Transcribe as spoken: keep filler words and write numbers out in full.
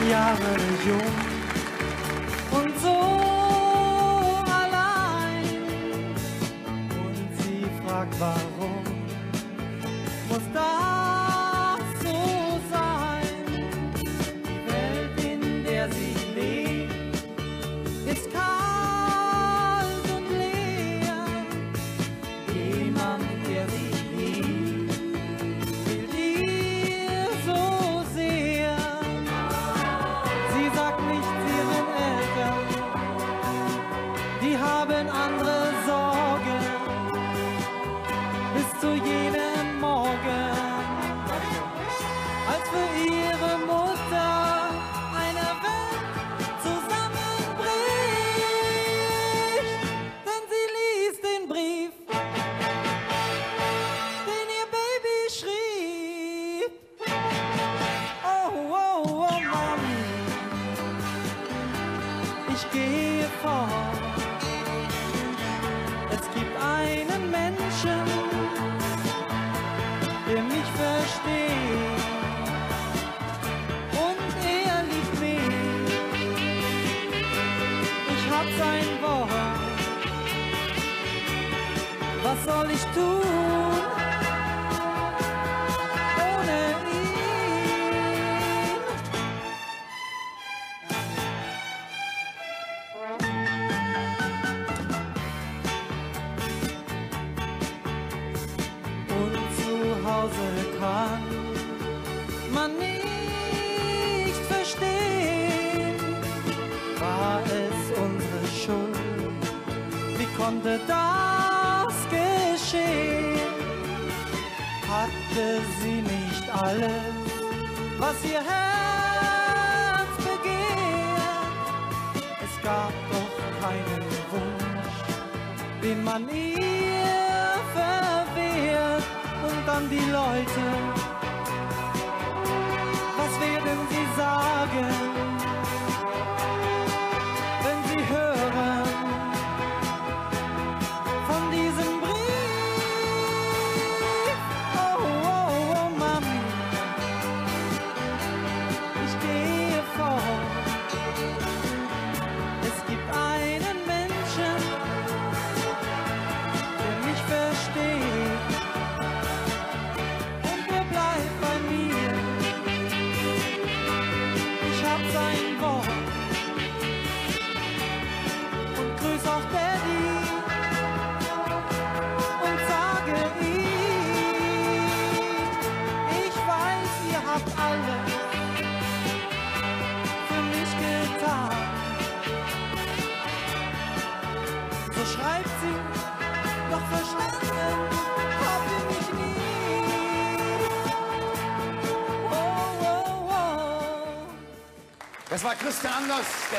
Jahre jung und so allein. Und sie fragt, warum muss das so sein? Die Welt, in der sie lebt, ist kalt und leer. Jemand, der sie liebt, fehlt ihr so sehr. Sie sagt nicht ihren Eltern, die haben andere Sorgen, bis zu jenem Morgen, als für ihre Mutter eine Welt zusammenbricht. Denn sie liest den Brief, den ihr Baby schrieb. Oh, oh, oh, Mami, ich gehe fort. Es gibt einen Menschen, der mich versteht, und er liebt mich. Ich hab sein Wort. Was soll ich tun ohne ihn? Und zu Hause kann man nicht verstehen, war es unsere Schuld? Wie konnte das geschehen? Hatte sie nicht alles, was ihr Herz begehrt? Es gab doch keinen Wunsch, den man ihr verwehrt. Und dann die Leute, was werden sie sagen, wenn sie hören von diesem Brief? Oh, oh, oh, Mami, ich gehe fort. Es gibt einen Menschen, der mich versteht, und der bleibt bei mir. Ich hab sein Wort und grüß auch Daddy und sage ihm, ich weiß, ihr habt alles für mich getan. So schreibt sie, doch verstanden habt ihr mich nie. Oh, oh, oh. Das war Christian Anders.